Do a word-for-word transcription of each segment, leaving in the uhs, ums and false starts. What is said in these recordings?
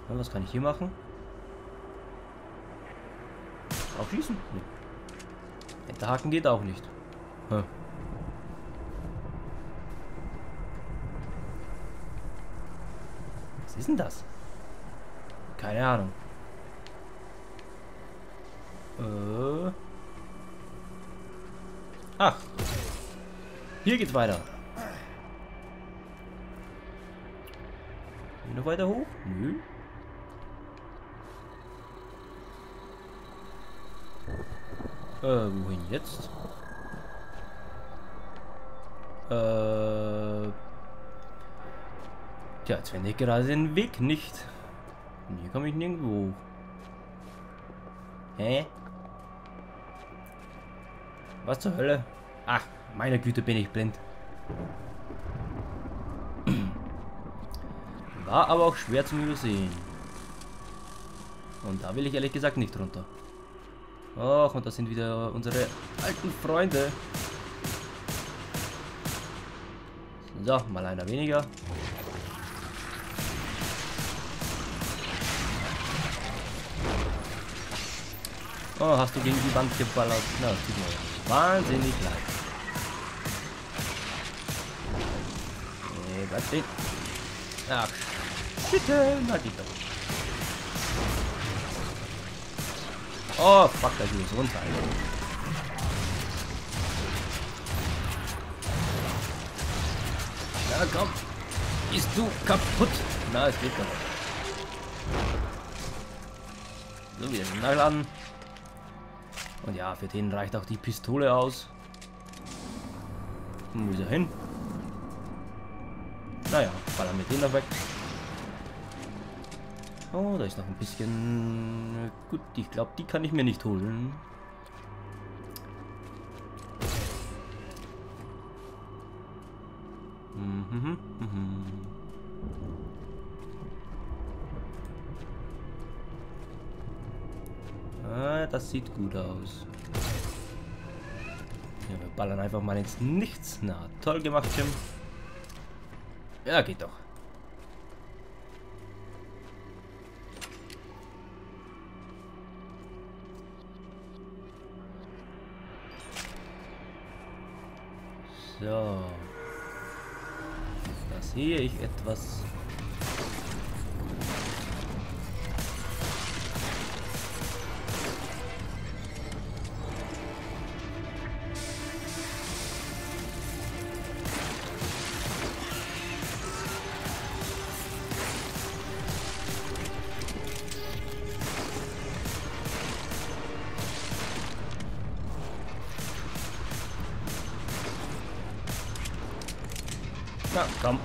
Und was kann ich hier machen? Aufschießen? Nee. Enterhaken geht auch nicht. Hm. Was ist denn das? Keine Ahnung. Äh. Ach. Hier geht's weiter. Noch weiter hoch? Nö. Äh, wohin jetzt? Äh. Tja, jetzt finde ich gerade den Weg nicht. Und hier komme ich nirgendwo hoch. Hä? Was zur Hölle? Ach, meine Güte, bin ich blind. War aber auch schwer zum Übersehen. Und da will ich ehrlich gesagt nicht runter. Och, und das sind wieder unsere alten Freunde. So, mal einer weniger. Oh, hast du gegen die Wand geballert? Na, das tut mir wahnsinnig leid. Nee, bleib stehen. Ach, bitte, na die doch. Oh, fuck, da geht es runter. Ja, komm. Bist du kaputt? Na, es geht doch. So, wieder den Nachladen. Und ja, für den reicht auch die Pistole aus. Wo ist er hin? Naja, ballern wir den noch weg. Oh, da ist noch ein bisschen... Gut, ich glaube, die kann ich mir nicht holen. Mhm, mhm. Ah, das sieht gut aus. Ja, wir ballern einfach mal ins Nichts. Na, toll gemacht, Jim. Ja, geht doch. So. Da sehe ich etwas. Na, komm.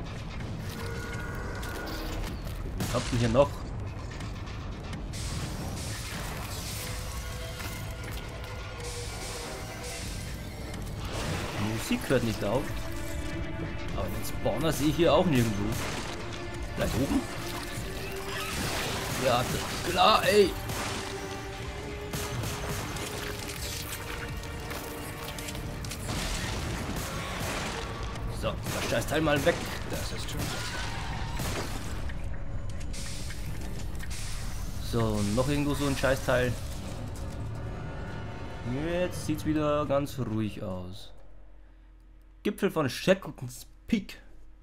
Was habt ihr hier noch? Die Musik hört nicht auf. Aber den Spawner sehe ich hier auch nirgendwo. Vielleicht oben? Ja, klar, ey. So, das Scheißteil mal weg. Das ist schon besser. So, noch irgendwo so ein Scheißteil. Jetzt sieht es wieder ganz ruhig aus. Gipfel von Shackleton's Peak.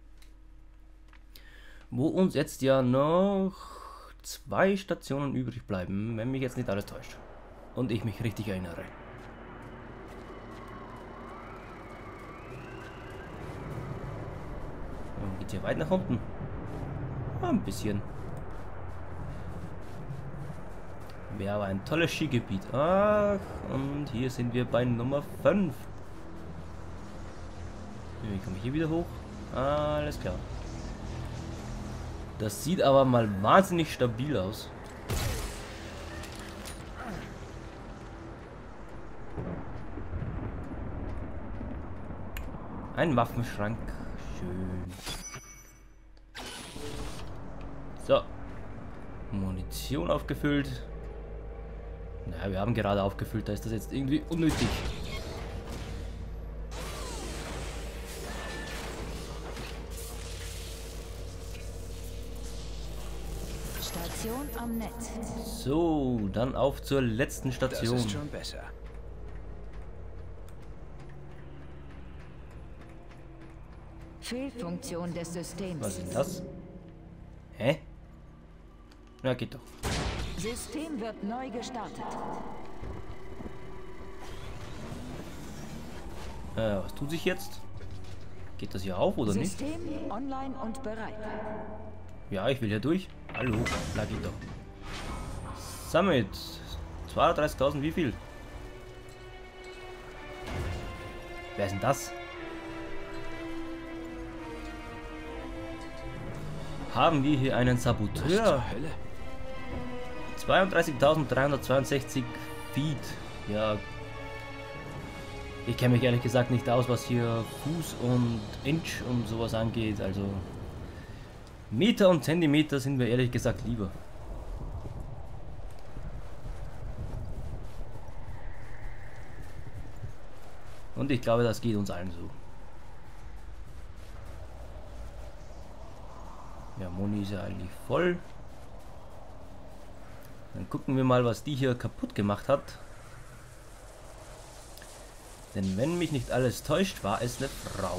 Wo uns jetzt ja noch zwei Stationen übrig bleiben, wenn mich jetzt nicht alles täuscht. Und ich mich richtig erinnere. Geht hier weit nach unten? Ja, ein bisschen. Wäre aber ein tolles Skigebiet. Ach, und hier sind wir bei Nummer fünf. Wie komme ich hier wieder hoch? Alles klar. Das sieht aber mal wahnsinnig stabil aus. Ein Waffenschrank. Schön. So. Munition aufgefüllt. Naja, wir haben gerade aufgefüllt, da ist das jetzt irgendwie unnötig. Station am Netz. So, dann auf zur letzten Das Station. ist schon besser. Fehlfunktion des Systems. Was ist das? Hä? Na, geht doch. System wird neu gestartet. Äh, was tut sich jetzt? Geht das hier auf oder nicht? System online und bereit. Ja, ich will hier durch. Hallo, na geht doch. Summit. zweiunddreißigtausend, wie viel? Wer ist denn das? Haben wir hier einen Was zur Saboteur? Hölle? zweiunddreißigtausenddreihundertzweiundsechzig Feet. Ja. Ich kenne mich ehrlich gesagt nicht aus, was hier Fuß und Inch und sowas angeht. Also Meter und Zentimeter sind mir ehrlich gesagt lieber. Und ich glaube, das geht uns allen so. Ja, Moni ist ja eigentlich voll. Dann gucken wir mal, was die hier kaputt gemacht hat. Denn wenn mich nicht alles täuscht, war es eine Frau.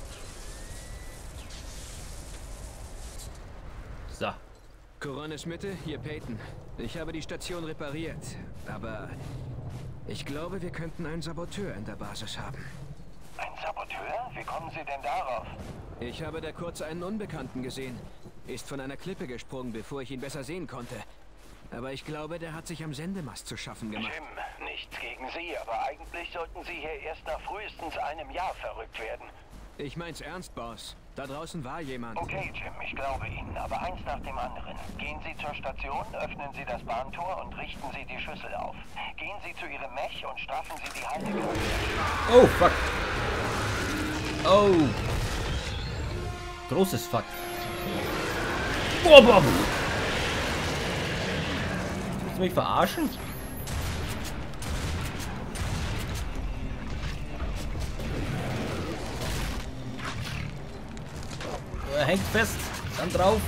So. Coronis Mitte, hier Peyton. Ich habe die Station repariert, aber ich glaube, wir könnten einen Saboteur in der Basis haben. Ein Saboteur? Wie kommen Sie denn darauf? Ich habe da kurz einen Unbekannten gesehen. Ist von einer Klippe gesprungen, bevor ich ihn besser sehen konnte. Aber ich glaube, der hat sich am Sendemast zu schaffen gemacht. Jim, nichts gegen Sie, aber eigentlich sollten Sie hier erst nach frühestens einem Jahr verrückt werden. Ich mein's ernst, Boss. Da draußen war jemand. Okay, Jim, ich glaube Ihnen, aber eins nach dem anderen. Gehen Sie zur Station, öffnen Sie das Bahntor und richten Sie die Schüssel auf. Gehen Sie zu Ihrem Mech und straffen Sie die Haltekreuz. Oh, fuck. Oh. Großes Fuck. Boah, boah. Willst du mich verarschen? Er hängt fest. Dann drauf.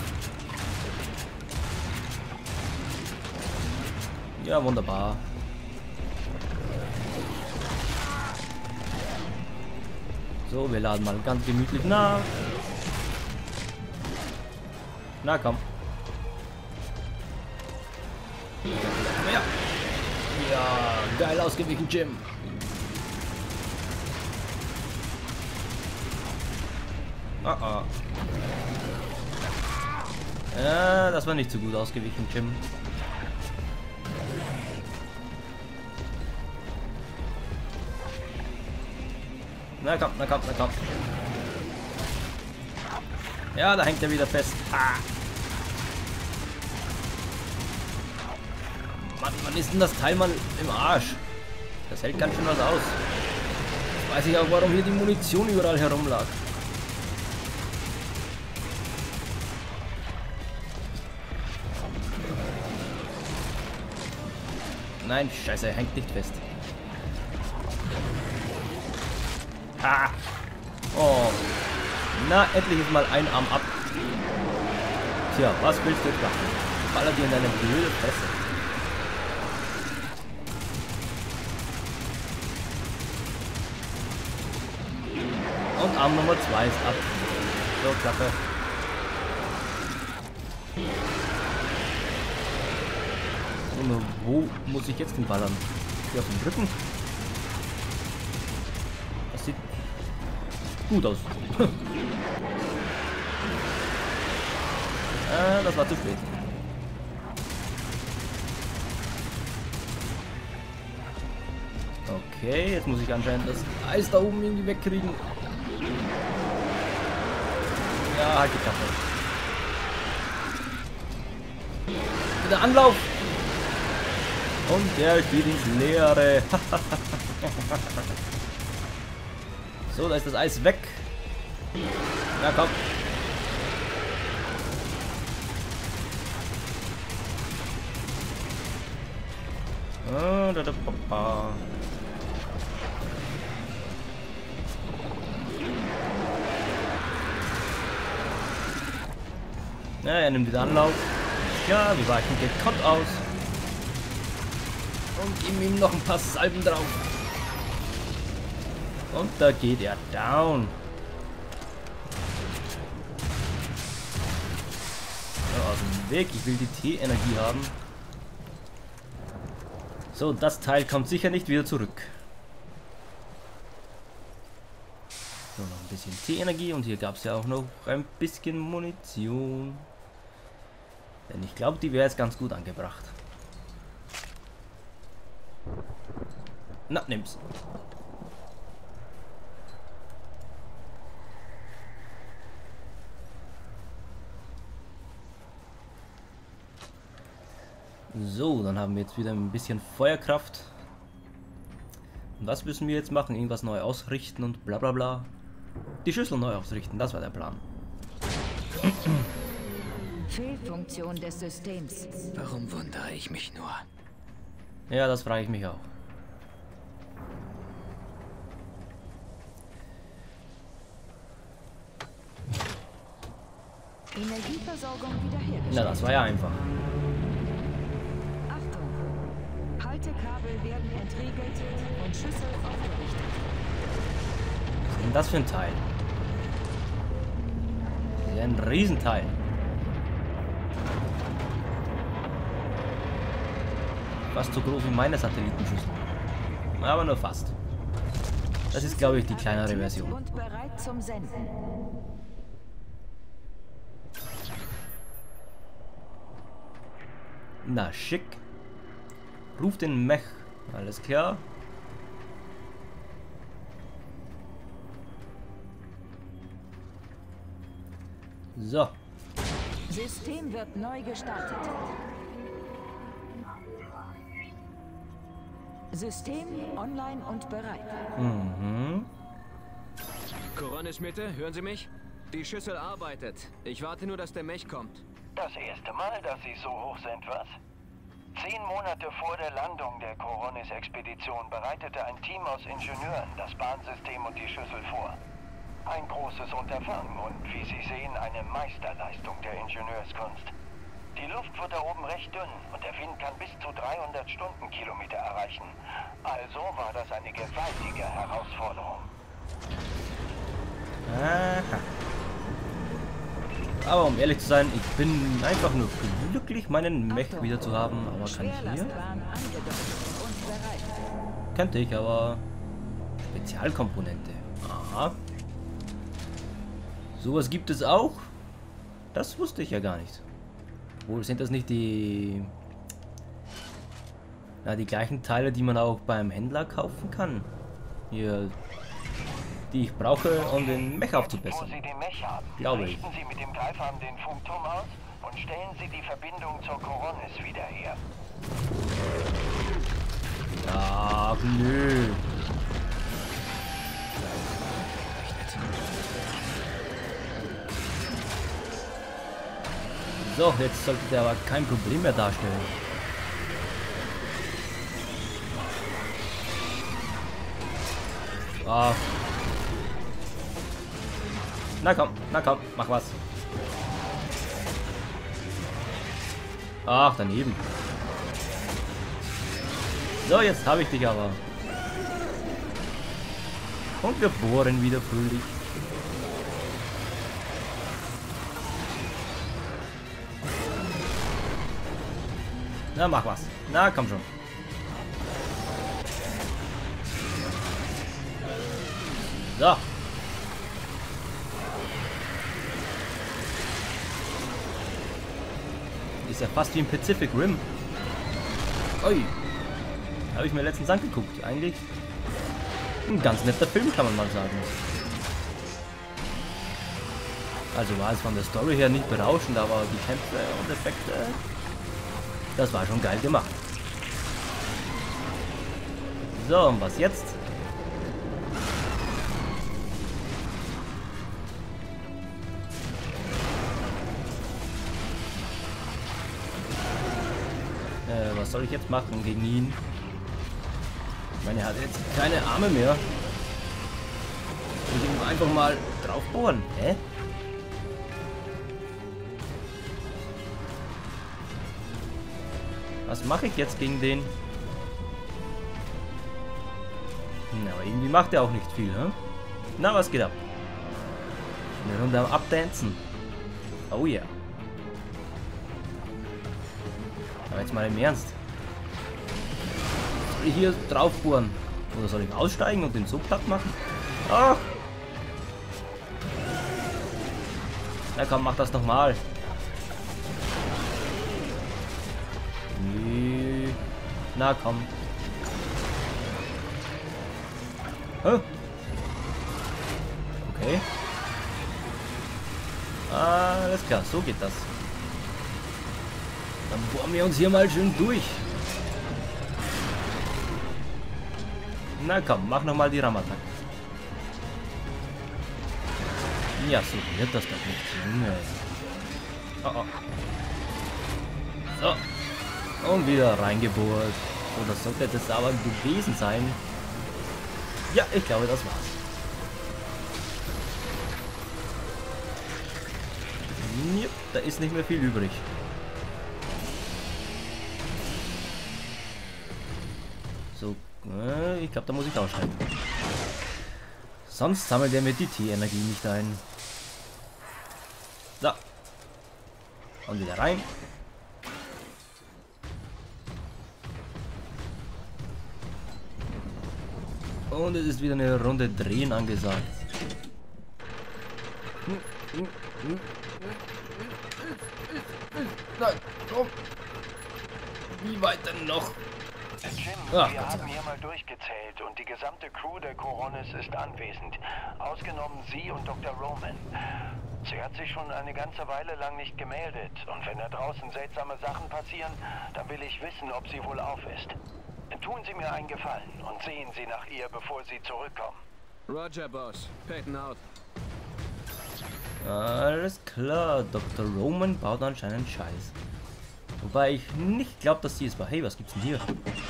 Ja, wunderbar. So, wir laden mal ganz gemütlich nach. Na komm. Ja. Ja, geil ausgewichen, Jim. Ah, ah. Ja, das war nicht so gut ausgewichen, Jim. Na komm, na komm, na komm. Ja, da hängt er wieder fest. Ah. Mann, wann ist denn das Teil mal im Arsch? Das hält ganz schön was aus. Jetzt weiß ich auch, warum hier die Munition überall herumlag. Nein, scheiße, er hängt nicht fest. Ha! Oh. Na, endlich ist mal ein Arm ab. Tja, was willst du jetzt machen? Baller dir in deine blöde Fresse. Und Arm Nummer zwei ist ab. So, Klappe. Und wo muss ich jetzt den ballern? Hier auf dem Rücken? Das sieht gut aus. äh, das war zu spät. Okay, jetzt muss ich anscheinend das Eis da oben irgendwie wegkriegen. Ja, halt die Kappe. Wieder Anlauf. Und der geht ins Leere. So, da ist das Eis weg. Na komm. Ah, da, da, papa. Ja, er nimmt wieder Anlauf. klar, wir weichen gekonnt aus. Und geben ihm noch ein paar Salben drauf. Und da geht er down. So, aus dem Weg, ich will die T-Energie haben. So, das Teil kommt sicher nicht wieder zurück. So, noch ein bisschen T-Energie und hier gab es ja auch noch ein bisschen Munition. Denn ich glaube, die wäre jetzt ganz gut angebracht. Na, nimm's. So, dann haben wir jetzt wieder ein bisschen Feuerkraft. Und was müssen wir jetzt machen? Irgendwas neu ausrichten und bla bla bla. Die Schüssel neu ausrichten, das war der Plan. Fehlfunktion des Systems. Warum wundere ich mich nur? Ja, das frage ich mich auch. Energieversorgung wiederhergestellt. Na, das war ja einfach. Achtung! Haltekabel werden entriegelt und Schüssel aufgerichtet. Was ist denn das für ein Teil? Das ist ja ein Riesenteil. Fast so groß wie meine Satellitenschüssel. Aber nur fast. Das ist, glaube ich, die kleinere Version. Und bereit zum Senden. Na, schick. Ruf den Mech. Alles klar. So. System wird neu gestartet. System online und bereit. Mhm. Koronis Mitte, hören Sie mich? Die Schüssel arbeitet. Ich warte nur, dass der Mech kommt. Das erste Mal, dass Sie so hoch sind, was? Zehn Monate vor der Landung der Koronis-Expedition bereitete ein Team aus Ingenieuren das Bahnsystem und die Schüssel vor. Ein großes Unterfangen und, wie Sie sehen, eine Meisterleistung der Ingenieurskunst. Die Luft wird da oben recht dünn und der Wind kann bis zu dreihundert Stundenkilometer erreichen. Also war das eine gewaltige Herausforderung. Aha. Aber um ehrlich zu sein, ich bin einfach nur glücklich, meinen Mech wieder zu haben. Aber kann ich hier? Schwerlastbahn angedockt und bereit. Könnte ich, aber Spezialkomponente. Aha. Sowas gibt es auch? Das wusste ich ja gar nicht. Wohl sind das nicht die... Na, die gleichen Teile, die man auch beim Händler kaufen kann? Hier... Die ich brauche, um den Mech aufzubessern. Wo Sie den Mech haben, Glaube ich. richten Sie mit dem Greifarm den Funkturm aus und stellen Sie die Verbindung zur Koronis wieder her. Ach, nö. So, jetzt sollte der aber kein Problem mehr darstellen. Ah. Na komm, na komm, mach was. Ach, daneben. So, jetzt habe ich dich aber. Und wir bohren wieder fröhlich. Na, mach was. Na, komm schon. So. Ist ja fast wie ein Pacific Rim. Ui. Habe ich mir letztens angeguckt. Eigentlich ein ganz netter Film, kann man mal sagen. Also war es von der Story her nicht berauschend, aber die Kämpfe und Effekte, das war schon geil gemacht. So, und was jetzt? Äh, was soll ich jetzt machen gegen ihn? Ich meine, er hat jetzt keine Arme mehr. Ich ihm einfach mal drauf bohren. Hä? Was mache ich jetzt gegen den? Na, aber irgendwie macht er auch nicht viel, hm? Na, was geht ab? Eine Runde am Abdancen. Oh ja. Yeah. Aber jetzt mal im Ernst. Soll ich hier drauf bohren? Oder soll ich aussteigen und den so platt machen? Ach! Na komm, mach das nochmal. Na komm. Huh? Okay. Alles klar, so geht das. Dann bohren wir uns hier mal schön durch. Na komm, mach nochmal die Ramattacke. Ja, so wird das doch nicht, Junge. Oh, oh. So. Und wieder reingebohrt. So, das sollte das aber gewesen sein. Ja, ich glaube, das war's. Yep, da ist nicht mehr viel übrig. So, äh, ich glaube, da muss ich aussteigen. Sonst sammelt er mir die T-Energie nicht ein. So. Und wieder rein. Und es ist wieder eine Runde Drehen angesagt. Nein, komm. Wie weit denn noch? Jim, Ach, wir haben hier mal durchgezählt und die gesamte Crew der Koronis ist anwesend. Ausgenommen Sie und Doktor Roman. Sie hat sich schon eine ganze Weile lang nicht gemeldet. Und wenn da draußen seltsame Sachen passieren, dann will ich wissen, ob sie wohl auf ist. Tun Sie mir einen Gefallen und sehen Sie nach ihr, bevor Sie zurückkommen. Roger, Boss. Peyton out. Alles klar, Doktor Roman baut anscheinend Scheiß. Wobei ich nicht glaube, dass sie es war. Hey, was gibt's denn hier?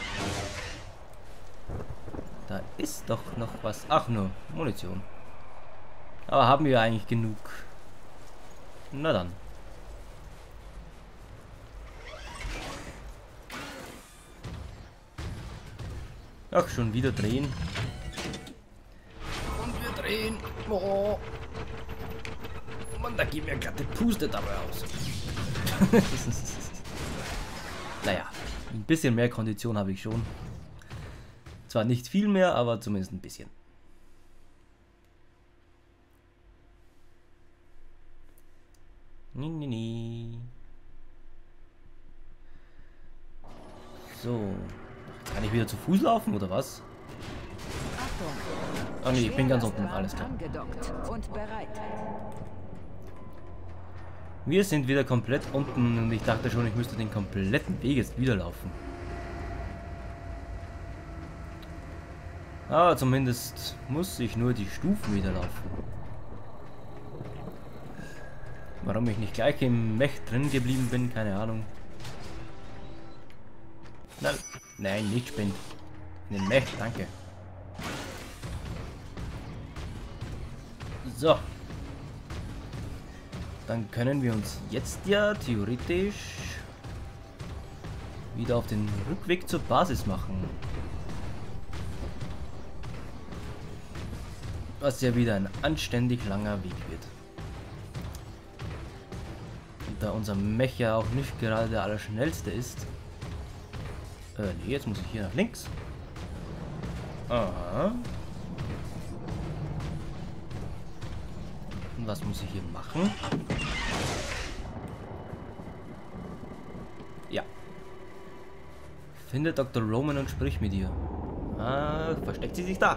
Da ist doch noch was. Ach nur, Munition. Aber haben wir eigentlich genug? Na dann. Ach, schon wieder drehen. Und wir drehen. Oh. Mann, da geht mir gerade die Puste dabei aus. Naja, ein bisschen mehr Kondition habe ich schon. Zwar nicht viel mehr, aber zumindest ein bisschen. Nee, nee, nee. So. Kann ich wieder zu Fuß laufen oder was? Ah nee, ich bin ganz unten, alles klar. Angedockt und bereit. Wir sind wieder komplett unten und ich dachte schon, ich müsste den kompletten Weg jetzt wieder laufen. Aber zumindest muss ich nur die Stufen wieder laufen. Warum ich nicht gleich im Mech drin geblieben bin, keine Ahnung. Nein, nein, nicht Spind. In den Mech, danke. So. Dann können wir uns jetzt ja theoretisch wieder auf den Rückweg zur Basis machen. Was ja wieder ein anständig langer Weg wird. Und da unser Mech ja auch nicht gerade der allerschnellste ist. Äh, nee, jetzt muss ich hier nach links. Aha. Und was muss ich hier machen? Ja. Finde Doktor Roman und sprich mit ihr. Ah, versteckt sie sich da?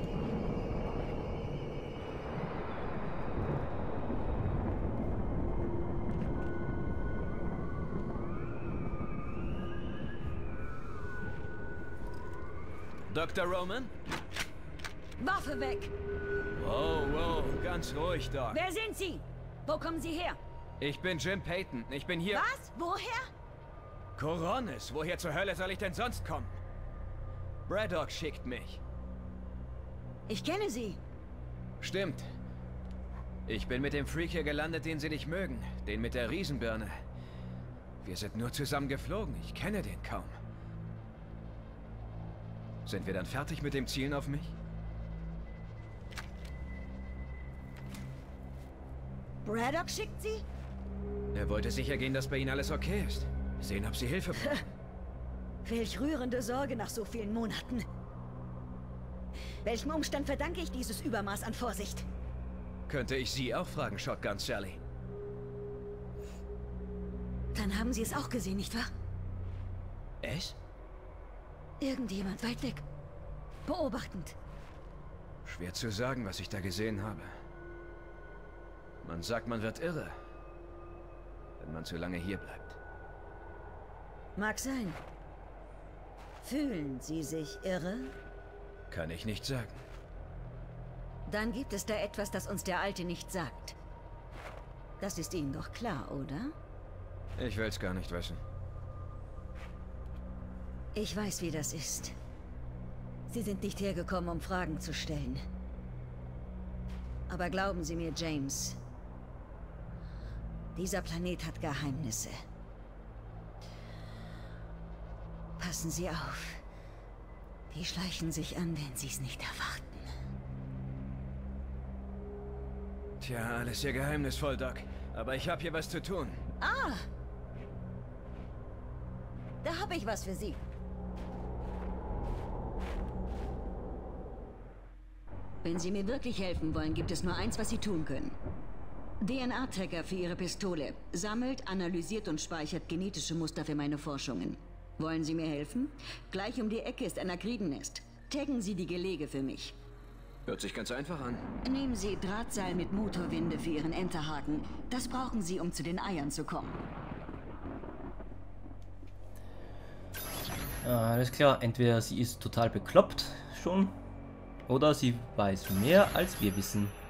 Doktor Roman? Waffe weg! Wow, wow, ganz ruhig, Doc. Wer sind Sie? Wo kommen Sie her? Ich bin Jim Peyton. Ich bin hier... Was? Woher? Koronis. Woher zur Hölle soll ich denn sonst kommen? Braddock schickt mich. Ich kenne Sie. Stimmt. Ich bin mit dem Freak hier gelandet, den Sie nicht mögen. Den mit der Riesenbirne. Wir sind nur zusammen geflogen. Ich kenne den kaum. Sind wir dann fertig mit dem Zielen auf mich? Braddock schickt sie? Er wollte sicher gehen, dass bei Ihnen alles okay ist. Sehen, ob Sie Hilfe brauchen. Welch rührende Sorge nach so vielen Monaten. Welchem Umstand verdanke ich dieses Übermaß an Vorsicht? Könnte ich Sie auch fragen, Shotgun Sally? Dann haben Sie es auch gesehen, nicht wahr? Es? Irgendjemand weit weg. Beobachtend. Schwer zu sagen, was ich da gesehen habe. Man sagt, man wird irre, wenn man zu lange hier bleibt. Mag sein. Fühlen Sie sich irre? Kann ich nicht sagen. Dann gibt es da etwas, das uns der Alte nicht sagt. Das ist Ihnen doch klar, oder? Ich will's gar nicht wissen. Ich weiß, wie das ist. Sie sind nicht hergekommen, um Fragen zu stellen. Aber glauben Sie mir, James, dieser Planet hat Geheimnisse. Passen Sie auf. Die schleichen sich an, wenn Sie es nicht erwarten. Tja, alles sehr geheimnisvoll, Doc. Aber ich habe hier was zu tun. Ah! Da habe ich was für Sie. Wenn Sie mir wirklich helfen wollen, gibt es nur eins, was Sie tun können. D N A-Tracker für Ihre Pistole. Sammelt, analysiert und speichert genetische Muster für meine Forschungen. Wollen Sie mir helfen? Gleich um die Ecke ist ein Akridennest. Taggen Sie die Gelege für mich. Hört sich ganz einfach an. Nehmen Sie Drahtseil mit Motorwinde für Ihren Enterhaken. Das brauchen Sie, um zu den Eiern zu kommen. Ah, alles klar, entweder sie ist total bekloppt schon, oder sie weiß mehr als wir wissen.